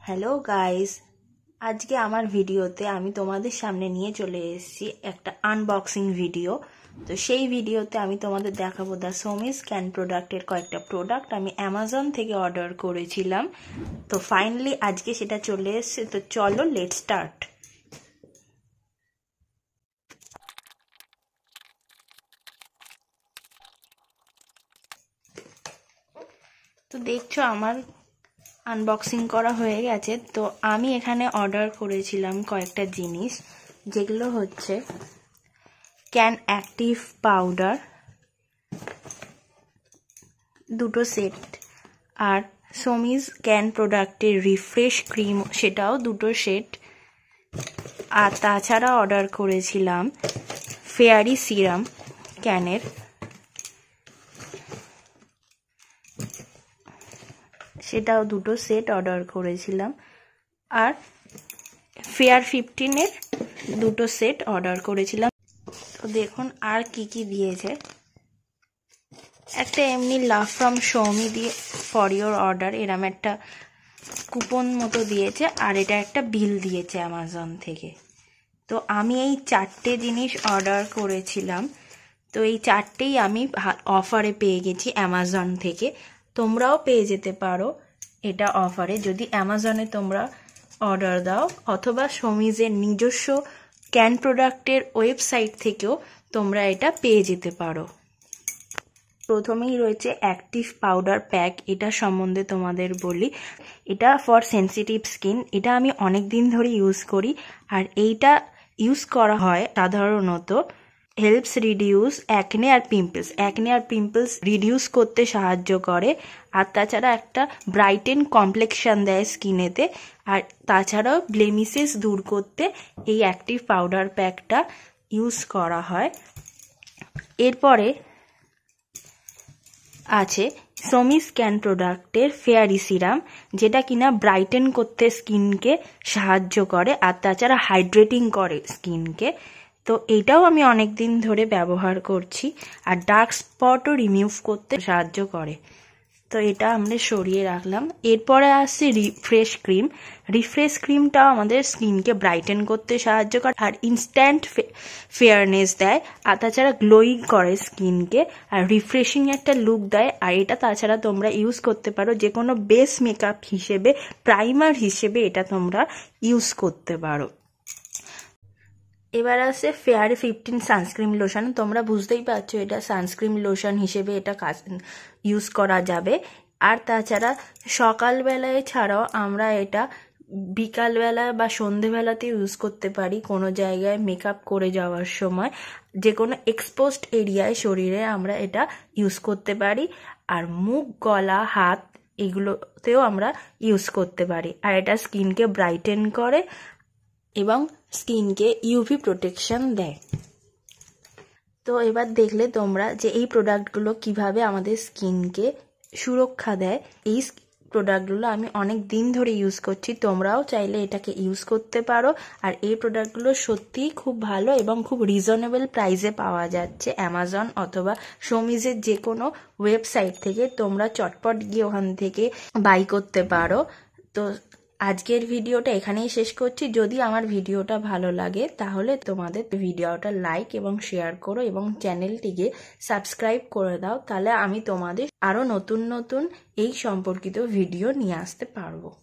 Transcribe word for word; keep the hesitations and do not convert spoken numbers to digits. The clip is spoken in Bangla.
हेलो गाइस आज के आमार भिडियोते आमी तोमादेर सामने निये चले एसेछि एकटा आनबक्सिंग भिडियो। तो सेई भिडियोते आमी तोमादेर देखाबो दा सोमी स्कैन प्रोडक्टेर कयेकटा प्रोडक्ट आमी अ্যামাজন थेके अर्डार करेछिलाम। तो फाइनली आज के सेटा चले एसेছে। तो चलो लेट्स स्टार्ट। तो देखছো आमार আনবক্সিং করা হয়ে গেছে। তো আমি এখানে অর্ডার করেছিলাম কয়েকটা জিনিস, যেগুলো হচ্ছে ক্যান অ্যাক্টিভ পাউডার দুটো সেট, আর সোমিজ ক্যান প্রোডাক্টের রিফ্রেশ ক্রিম সেটাও দুটো সেট, আর তাছাড়া অর্ডার করেছিলাম ফেয়ারি সিরাম ক্যানের সেটাও দুটো সেট অর্ডার করেছিলাম, আর ফেয়ার ফিফটিন এর দুটো সেট অর্ডার করেছিলাম। তো দেখুন আর কি কি দিয়েছে। একটা এমনি লাভ ফ্রম সৌমি দিয়ে ফর ইওর অর্ডার এরম একটা কুপন মতো দিয়েছে, আর এটা একটা বিল দিয়েছে অ্যামাজন থেকে। তো আমি এই চারটে জিনিস অর্ডার করেছিলাম। তো এই চারটেই আমি অফারে পেয়ে গেছি অ্যামাজন থেকে। তোমরাও পেয়ে যেতে পারো এটা অফারে যদি অ্যামাজনে তোমরা অর্ডার দাও, অথবা সোমিজের নিজস্ব ক্যান প্রোডাক্টের ওয়েবসাইট থেকেও তোমরা এটা পেয়ে যেতে পারো। প্রথমেই রয়েছে অ্যাক্টিভ পাউডার প্যাক। এটা সম্বন্ধে তোমাদের বলি, এটা ফর সেনসিটিভ স্কিন। এটা আমি অনেক দিন ধরে ইউজ করি, আর এইটা ইউজ করা হয় সাধারণত হেল্পস রিডিউস অ্যাকনে আর পিম্পলস অ্যাকনে আর পিম্পলস রিডিউস করতে সাহায্য করে, আর তাছাড়া একটা ব্রাইটেন কমপ্লেক্সন দেয় স্কিনেতে, আর তাছাড়াও ব্লেমিসেস দূর করতে এই অ্যাক্টিভ পাউডার প্যাকটা ইউজ করা হয়। এরপরে আছে সোমি স্ক্যান প্রোডাক্টের ফেয়ারি সিরাম, যেটা কিনা ব্রাইটেন করতে স্কিনকে সাহায্য করে, আর তাছাড়া হাইড্রেটিং করে স্কিনকে। তো এটাও আমি অনেক দিন ধরে ব্যবহার করছি, আর ডার্ক স্পটও রিমুভ করতে সাহায্য করে। তো এটা আমরা সরিয়ে রাখলাম। এরপরে আসছে রিফ্রেশ ক্রিম। রিফ্রেশ ক্রিমটাও আমাদের স্কিনকে ব্রাইটেন করতে সাহায্য করে, আর ইনস্ট্যান্ট ফেয়ারনেস দেয়, আর তাছাড়া গ্লোয়িং করে স্কিনকে, আর রিফ্রেশিং একটা লুক দেয়। আর এটা তাছাড়া তোমরা ইউজ করতে পারো যে কোনো বেস মেকআপ হিসেবে, প্রাইমার হিসেবে এটা তোমরা ইউজ করতে পারো। এবার আছে ফেয়ার ফিফটিন সানস্ক্রিন লোশন। তোমরা বুঝতেই পারছো এটা সানস্ক্রিন লোশন হিসেবে এটা কাজ ইউজ করা যাবে। আর তাছাড়া সকালবেলায় ছাড়াও আমরা এটা বিকালবেলা বা সন্ধেবেলাতে ইউজ করতে পারি। কোনো জায়গায় মেকআপ করে যাওয়ার সময় যে কোনো এক্সপোজড এরিয়ায় শরীরে আমরা এটা ইউজ করতে পারি, আর মুখ, গলা, হাত এগুলোতেও আমরা ইউজ করতে পারি। আর এটা স্কিনকে ব্রাইটেন করে এবং স্কিনকে ইউভি প্রোটেকশন দেয়। তো এবার দেখলে তোমরা যে এই প্রোডাক্টগুলো কিভাবে আমাদের স্কিনকে সুরক্ষা দেয়। এই প্রোডাক্টগুলো আমি অনেক দিন ধরে ইউজ করছি, তোমরাও চাইলে এটাকে ইউজ করতে পারো। আর এই প্রোডাক্টগুলো সত্যিই খুব ভালো এবং খুব রিজনেবল প্রাইসে পাওয়া যাচ্ছে অ্যামাজন অথবা সোমিজের যে কোনো ওয়েবসাইট থেকে। তোমরা চটপট গিয়ে ওখান থেকে বাই করতে পারো। তো আজকের ভিডিওটা এখানেই শেষ করছি। যদি আমার ভিডিওটা ভালো লাগে তাহলে তোমাদের ভিডিওটা লাইক এবং শেয়ার করো, এবং চ্যানেলটিকে সাবস্ক্রাইব করে দাও। তাহলে আমি তোমাদের আরো নতুন নতুন এই সম্পর্কিত ভিডিও নিয়ে আসতে পারবো।